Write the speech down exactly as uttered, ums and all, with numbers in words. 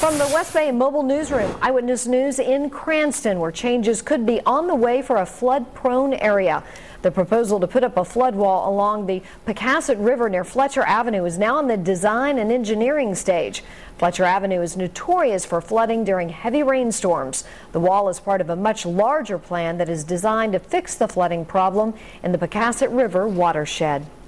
From the West Bay Mobile Newsroom, Eyewitness News in Cranston, where changes could be on the way for a flood-prone area. The proposal to put up a flood wall along the Pocasset River near Fletcher Avenue is now in the design and engineering stage. Fletcher Avenue is notorious for flooding during heavy rainstorms. The wall is part of a much larger plan that is designed to fix the flooding problem in the Pocasset River watershed.